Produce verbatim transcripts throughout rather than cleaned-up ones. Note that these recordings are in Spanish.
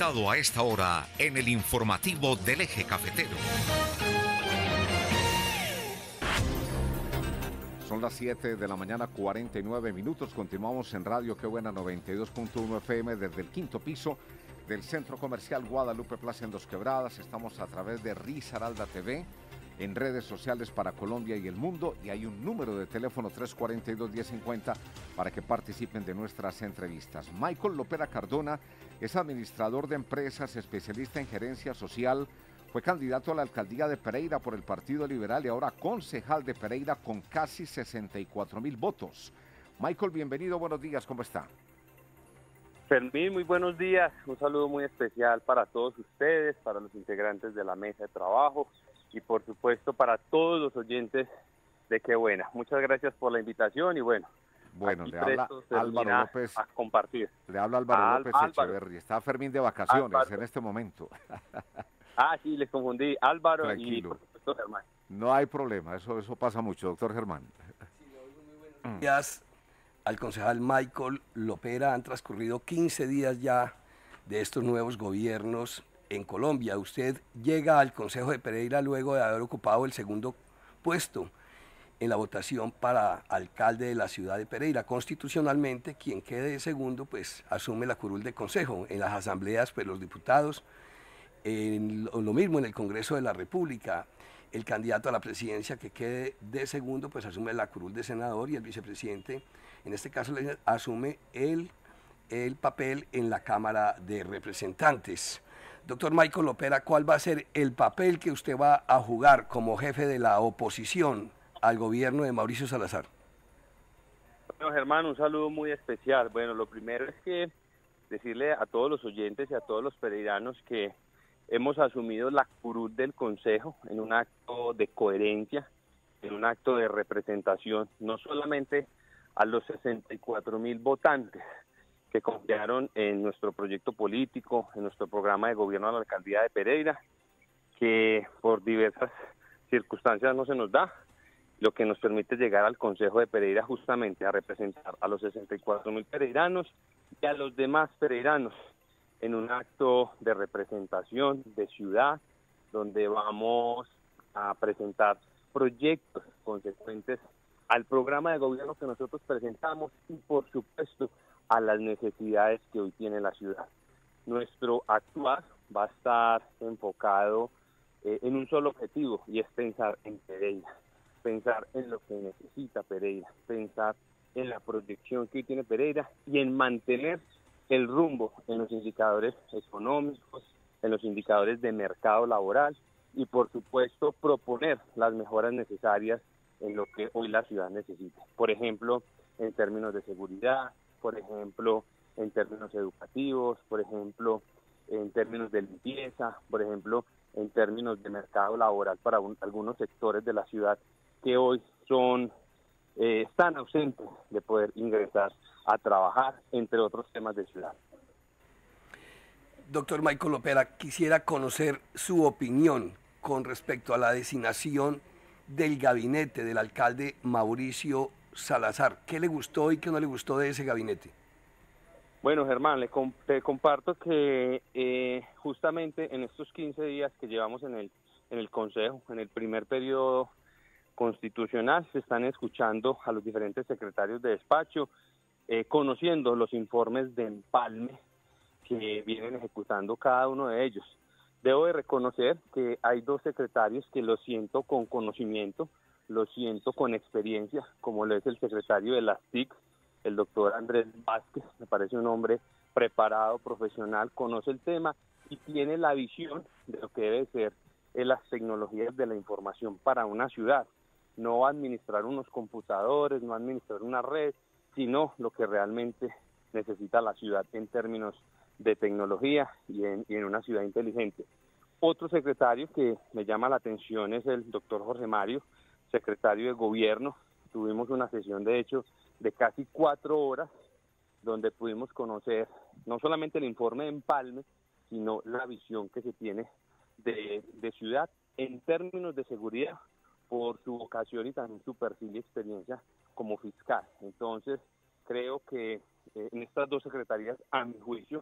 conectado a esta hora en el informativo del Eje Cafetero. Son las siete de la mañana, cuarenta y nueve minutos. Continuamos en Radio Qué Buena noventa y dos punto uno F M desde el quinto piso del Centro Comercial Guadalupe Plaza en Dos Quebradas. Estamos a través de Risaralda T V, en redes sociales para Colombia y el mundo, y hay un número de teléfono tres cuatro dos, uno cero cinco cero para que participen de nuestras entrevistas. Michael Lopera Cardona es administrador de empresas, especialista en gerencia social, fue candidato a la alcaldía de Pereira por el Partido Liberal y ahora concejal de Pereira con casi sesenta y cuatro mil votos. Michael, bienvenido, buenos días, ¿cómo está? Fermín, muy buenos días, un saludo muy especial para todos ustedes, para los integrantes de la mesa de trabajo y por supuesto para todos los oyentes de Qué Buena. Muchas gracias por la invitación y bueno, bueno aquí le habla Álvaro López, a compartir. Le habla Álvaro Al, López Álvaro. Echeverri, está Fermín de vacaciones Álvaro. en este momento. Ah, sí, les confundí, Álvaro. Tranquilo. Y por supuesto Germán. No hay problema, eso, eso pasa mucho, doctor Germán. Gracias al concejal Michael Lopera. Han transcurrido quince días ya de estos nuevos gobiernos en Colombia. Usted llega al Consejo de Pereira luego de haber ocupado el segundo puesto en la votación para alcalde de la ciudad de Pereira. Constitucionalmente, quien quede segundo, pues asume la curul de consejo. En las asambleas, pues los diputados, en lo, lo mismo en el Congreso de la República. El candidato a la presidencia que quede de segundo, pues asume la curul de senador y el vicepresidente, en este caso, asume el, el papel en la Cámara de Representantes. Doctor Michael Lopera, ¿cuál va a ser el papel que usted va a jugar como jefe de la oposición al gobierno de Mauricio Salazar? Bueno, Germán, un saludo muy especial. Bueno, lo primero es que decirle a todos los oyentes y a todos los pereiranos que hemos asumido la curul del Consejo en un acto de coherencia, en un acto de representación, no solamente a los sesenta y cuatro mil votantes que confiaron en nuestro proyecto político, en nuestro programa de gobierno a la alcaldía de Pereira, que por diversas circunstancias no se nos da, lo que nos permite llegar al Consejo de Pereira justamente a representar a los sesenta y cuatro mil pereiranos y a los demás pereiranos en un acto de representación de ciudad, donde vamos a presentar proyectos consecuentes al programa de gobierno que nosotros presentamos y por supuesto a las necesidades que hoy tiene la ciudad. Nuestro actuar va a estar enfocado eh, en un solo objetivo y es pensar en Pereira, pensar en lo que necesita Pereira, pensar en la proyección que hoy tiene Pereira y en mantener el rumbo en los indicadores económicos, en los indicadores de mercado laboral y por supuesto proponer las mejoras necesarias en lo que hoy la ciudad necesita. Por ejemplo, en términos de seguridad, por ejemplo, en términos educativos, por ejemplo, en términos de limpieza, por ejemplo, en términos de mercado laboral para un, algunos sectores de la ciudad que hoy son eh, están ausentes de poder ingresar a trabajar, entre otros temas de ciudad. Doctor Michael Lopera, quisiera conocer su opinión con respecto a la designación del gabinete del alcalde Mauricio Salazar. ¿Qué le gustó y qué no le gustó de ese gabinete? Bueno, Germán, le comp te comparto que eh, justamente en estos quince días que llevamos en el, en el Consejo, en el primer periodo constitucional, se están escuchando a los diferentes secretarios de despacho, eh, conociendo los informes de empalme que vienen ejecutando cada uno de ellos. Debo de reconocer que hay dos secretarios que lo siento con conocimiento, lo siento con experiencia, como lo es el secretario de las T I C, el doctor Andrés Vázquez. Me parece un hombre preparado, profesional, conoce el tema y tiene la visión de lo que debe ser en las tecnologías de la información para una ciudad. No administrar unos computadores, no administrar una red, sino lo que realmente necesita la ciudad en términos de tecnología y en, y en una ciudad inteligente. Otro secretario que me llama la atención es el doctor Jorge Mario, secretario de Gobierno. Tuvimos una sesión, de hecho, de casi cuatro horas, donde pudimos conocer no solamente el informe de empalme, sino la visión que se tiene de, de ciudad en términos de seguridad, por su vocación y también su perfil y experiencia como fiscal. Entonces, creo que eh, en estas dos secretarías, a mi juicio,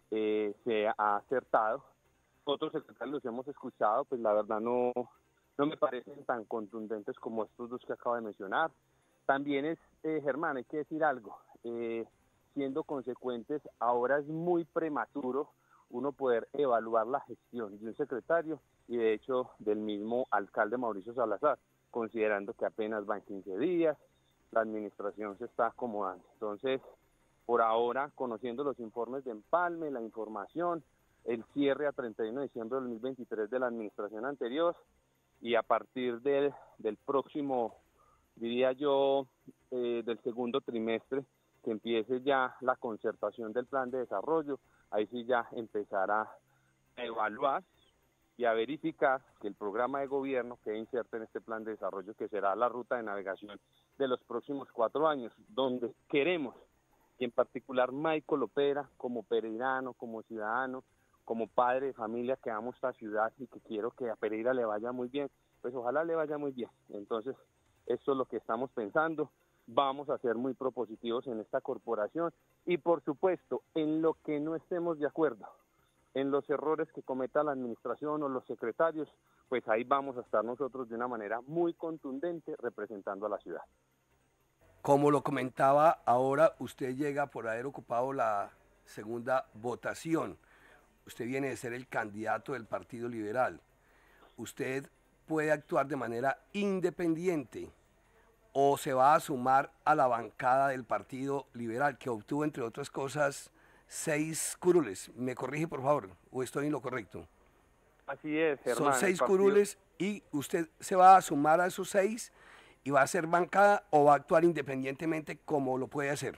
eh, se ha acertado. Otros secretarios los hemos escuchado, pues la verdad no, no me parecen tan contundentes como estos dos que acabo de mencionar. También es, eh, Germán, hay que decir algo, eh, siendo consecuentes, ahora es muy prematuro uno poder evaluar la gestión de un secretario y de hecho del mismo alcalde Mauricio Salazar, considerando que apenas van quince días, la administración se está acomodando. Entonces, por ahora, conociendo los informes de empalme, la información, el cierre a treinta y uno de diciembre de dos mil veintitrés de la administración anterior y a partir del, del próximo, diría yo, eh, del segundo trimestre, que empiece ya la concertación del plan de desarrollo, ahí sí ya empezará a evaluar y a verificar que el programa de gobierno quede inserto en este plan de desarrollo, que será la ruta de navegación de los próximos cuatro años, donde queremos, y en particular Michael Lopera, como pereirano, como ciudadano, como padre de familia que amo esta ciudad y que quiero que a Pereira le vaya muy bien, pues ojalá le vaya muy bien. Entonces, esto es lo que estamos pensando. Vamos a ser muy propositivos en esta corporación y, por supuesto, en lo que no estemos de acuerdo, en los errores que cometa la administración o los secretarios, pues ahí vamos a estar nosotros de una manera muy contundente representando a la ciudad. Como lo comentaba, ahora usted llega por haber ocupado la segunda votación. Usted viene de ser el candidato del Partido Liberal. Usted puede actuar de manera independiente o se va a sumar a la bancada del Partido Liberal, que obtuvo, entre otras cosas, seis curules. ¿Me corrige, por favor, o estoy en lo correcto? Así es, Germán. Son seis partido... curules y usted se va a sumar a esos seis y va a ser bancada o va a actuar independientemente como lo puede hacer.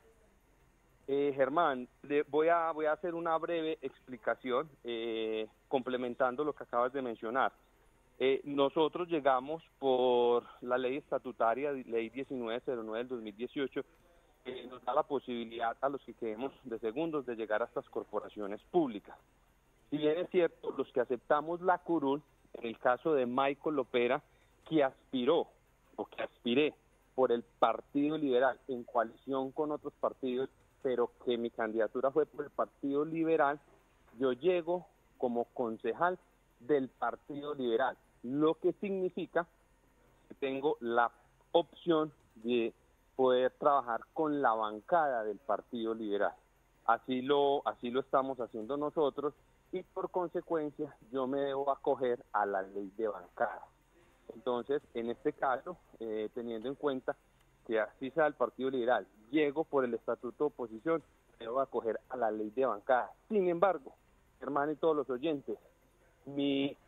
Eh, Germán, le voy, a, voy a hacer una breve explicación eh, complementando lo que acabas de mencionar. Eh, nosotros llegamos por la ley estatutaria, ley diecinueve cero nueve del dos mil dieciocho, que nos da la posibilidad a los que quedemos de segundos de llegar a estas corporaciones públicas. Si bien es cierto, los que aceptamos la curul, en el caso de Michael Lopera, que aspiró o que aspiré por el Partido Liberal en coalición con otros partidos, pero que mi candidatura fue por el Partido Liberal, yo llego como concejal del Partido Liberal, lo que significa que tengo la opción de poder trabajar con la bancada del Partido Liberal. Así lo, así lo estamos haciendo nosotros y por consecuencia yo me debo acoger a la ley de bancada. Entonces, en este caso, eh, teniendo en cuenta que así sea el Partido Liberal, llego por el estatuto de oposición, me debo acoger a la ley de bancada. Sin embargo, hermano y todos los oyentes, mi,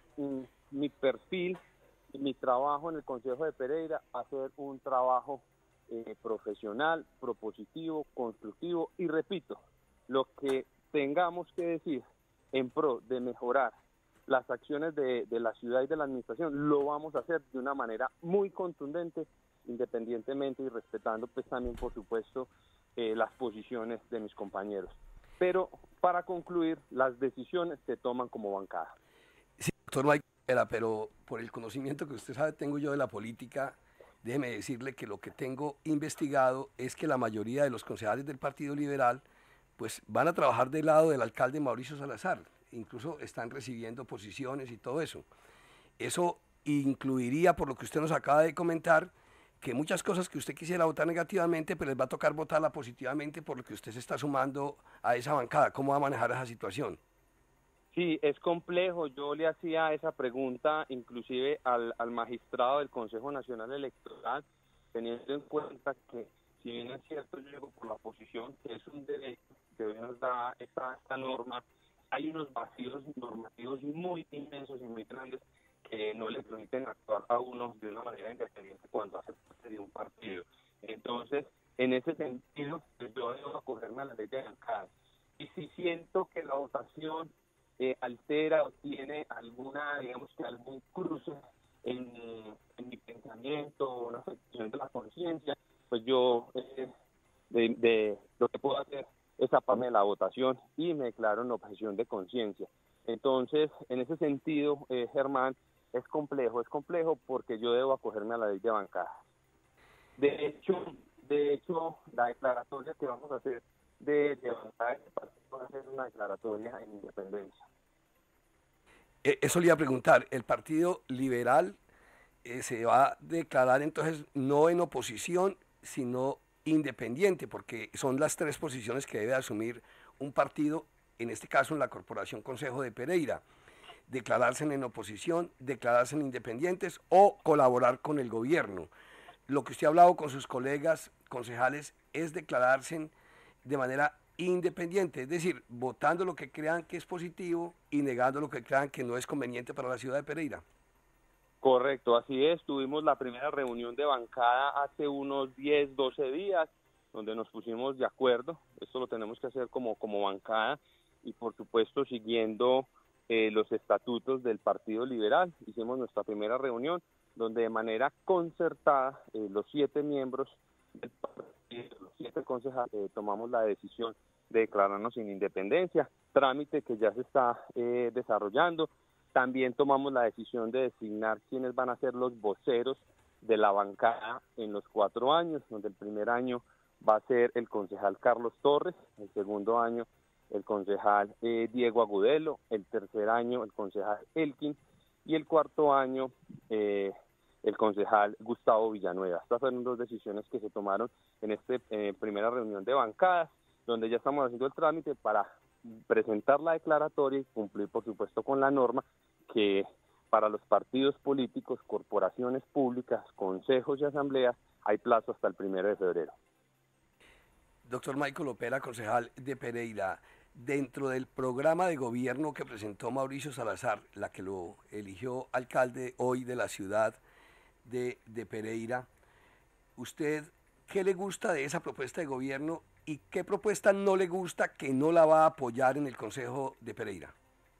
mi perfil y mi trabajo en el Consejo de Pereira va a ser un trabajo eh, profesional, propositivo, constructivo y repito, lo que tengamos que decir en pro de mejorar las acciones de, de la ciudad y de la administración, lo vamos a hacer de una manera muy contundente, independientemente y respetando pues también, por supuesto, eh, las posiciones de mis compañeros. Pero para concluir, las decisiones se toman como bancada. Sí, doctor Michael, pero por el conocimiento que usted sabe tengo yo de la política, déjeme decirle que lo que tengo investigado es que la mayoría de los concejales del Partido Liberal pues van a trabajar del lado del alcalde Mauricio Salazar, incluso están recibiendo posiciones y todo eso. Eso incluiría, por lo que usted nos acaba de comentar, que muchas cosas que usted quisiera votar negativamente, pues les va a tocar votarla positivamente por lo que usted se está sumando a esa bancada. ¿Cómo va a manejar esa situación? Sí, es complejo. Yo le hacía esa pregunta inclusive al, al magistrado del Consejo Nacional Electoral, teniendo en cuenta que, si bien es cierto, yo llego por la oposición, que es un derecho que hoy nos da esta, esta norma, hay unos vacíos normativos muy inmensos y muy grandes que no le permiten actuar a uno de una manera independiente cuando hace parte de un partido. Entonces, en ese sentido, yo debo acogerme a la ley de bancada. Y si siento que la votación eh, altera o tiene alguna, digamos que algún cruce en, en mi pensamiento o una afectación de la conciencia, pues yo eh, de, de lo que puedo hacer es taparme de la votación y me declaro en objeción de conciencia. Entonces, en ese sentido, eh, Germán, es complejo, es complejo porque yo debo acogerme a la ley de bancada. De hecho, de hecho, la declaratoria que vamos a hacer de, de bancada de partido va a ser una declaratoria en independencia. Eh, eso le iba a preguntar, ¿el Partido Liberal eh, se va a declarar entonces no en oposición, sino independiente? Porque son las tres posiciones que debe asumir un partido, en este caso en la Corporación Consejo de Pereira: declararse en oposición, declararse en independientes o colaborar con el gobierno. Lo que usted ha hablado con sus colegas concejales es declararse de manera independiente, es decir, votando lo que crean que es positivo y negando lo que crean que no es conveniente para la ciudad de Pereira. Correcto, así es. Tuvimos la primera reunión de bancada hace unos diez, doce días, donde nos pusimos de acuerdo. Esto lo tenemos que hacer como, como bancada y, por supuesto, siguiendo eh, los estatutos del Partido Liberal. Hicimos nuestra primera reunión, donde de manera concertada eh, los siete miembros del partido, los siete concejales, eh, tomamos la decisión de declararnos sin independencia, trámite que ya se está eh, desarrollando. También tomamos la decisión de designar quiénes van a ser los voceros de la bancada en los cuatro años, donde el primer año va a ser el concejal Carlos Torres, el segundo año el concejal eh, Diego Agudelo, el tercer año el concejal Elkin y el cuarto año eh, el concejal Gustavo Villanueva. Estas fueron dos decisiones que se tomaron en esta eh, primera reunión de bancadas, donde ya estamos haciendo el trámite para presentar la declaratoria y cumplir, por supuesto, con la norma que para los partidos políticos, corporaciones públicas, consejos y asambleas hay plazo hasta el primero de febrero. Doctor Michael Lopera, concejal de Pereira, dentro del programa de gobierno que presentó Mauricio Salazar, la que lo eligió alcalde hoy de la ciudad de, de Pereira, ¿usted qué le gusta de esa propuesta de gobierno y qué propuesta no le gusta que no la va a apoyar en el Consejo de Pereira?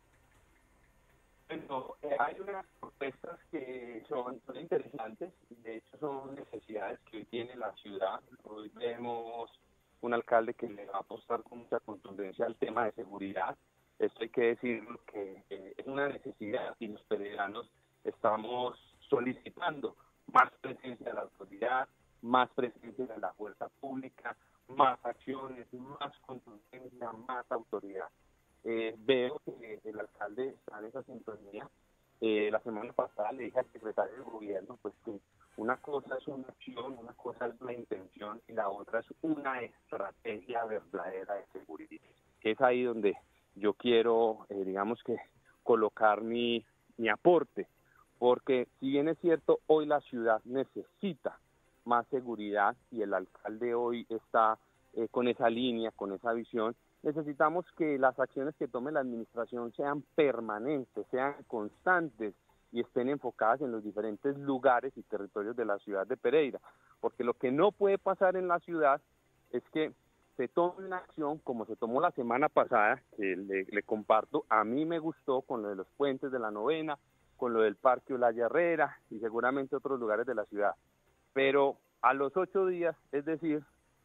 Bueno, eh, hay unas propuestas que son, son interesantes, de hecho son necesidades que hoy tiene la ciudad. Hoy vemos un alcalde que le va a apostar con mucha contundencia al tema de seguridad. Esto hay que decirlo que eh, es una necesidad y los pereiranos estamos solicitando más presencia de la autoridad, más presencia de la fuerza pública, más acciones, más contundencia, más autoridad. Eh, veo que el alcalde está en esa sintonía. Eh, la semana pasada le dije al secretario del gobierno pues que una cosa es una acción, una cosa es la intención y la otra es una estrategia verdadera de seguridad. Es ahí donde yo quiero, eh, digamos que, colocar mi, mi aporte, porque si bien es cierto, hoy la ciudad necesita más seguridad y el alcalde hoy está eh, con esa línea, con esa visión, necesitamos que las acciones que tome la administración sean permanentes, sean constantes y estén enfocadas en los diferentes lugares y territorios de la ciudad de Pereira, porque lo que no puede pasar en la ciudad es que se tome una acción como se tomó la semana pasada, que le, le comparto, a mí me gustó con lo de los puentes de la novena, con lo del Parque Olaya Herrera y seguramente otros lugares de la ciudad, pero a los ocho días, es decir,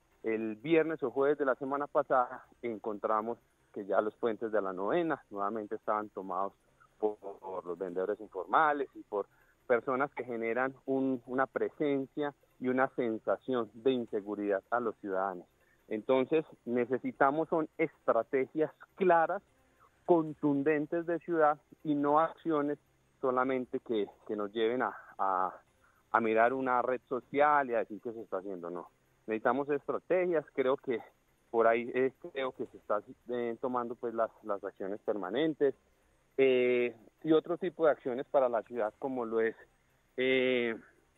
el viernes o jueves de la semana pasada, encontramos que ya los puentes de la novena nuevamente estaban tomados por, por los vendedores informales y por personas que generan un, una presencia y una sensación de inseguridad a los ciudadanos. Entonces, necesitamos son estrategias claras, contundentes de ciudad y no acciones solamente que, que nos lleven a, a, a mirar una red social y a decir que se está haciendo, no. Necesitamos estrategias, creo que por ahí eh, creo que se están eh, tomando pues las, las acciones permanentes eh, y otro tipo de acciones para la ciudad como lo es eh,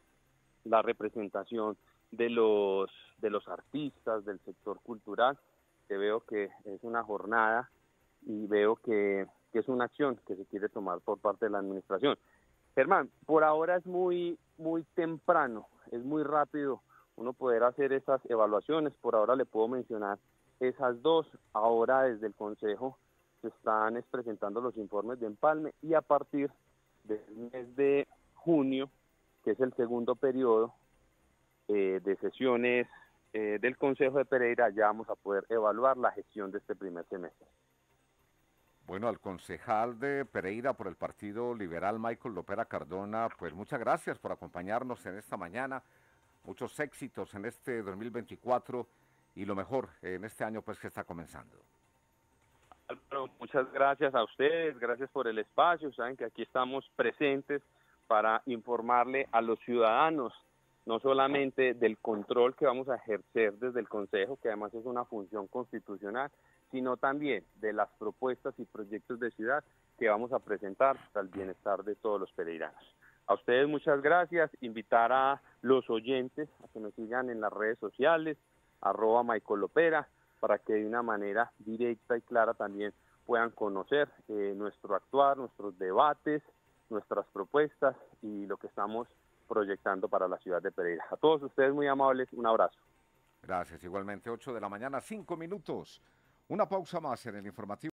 la representación de los de los artistas del sector cultural, que veo que es una jornada y veo que, que es una acción que se quiere tomar por parte de la administración. Germán, por ahora es muy muy temprano, es muy rápido uno poder hacer esas evaluaciones. Por ahora le puedo mencionar esas dos. Ahora desde el Consejo se están presentando los informes de empalme y a partir del mes de junio, que es el segundo periodo eh, de sesiones eh, del Consejo de Pereira, ya vamos a poder evaluar la gestión de este primer semestre. Bueno, al concejal de Pereira por el Partido Liberal, Michael Lopera Cardona, pues muchas gracias por acompañarnos en esta mañana. Muchos éxitos en este dos mil veinticuatro y lo mejor en este año pues que está comenzando. Álvaro, muchas gracias a ustedes, gracias por el espacio. Saben que aquí estamos presentes para informarle a los ciudadanos, no solamente del control que vamos a ejercer desde el Consejo, que además es una función constitucional, sino también de las propuestas y proyectos de ciudad que vamos a presentar para el bienestar de todos los pereiranos. A ustedes muchas gracias, invitar a los oyentes a que nos sigan en las redes sociales, arroba Michael Lopera, para que de una manera directa y clara también puedan conocer eh, nuestro actuar, nuestros debates, nuestras propuestas y lo que estamos proyectando para la ciudad de Pereira. A todos ustedes muy amables, un abrazo. Gracias, igualmente, ocho de la mañana, cinco minutos. Una pausa más en el informativo.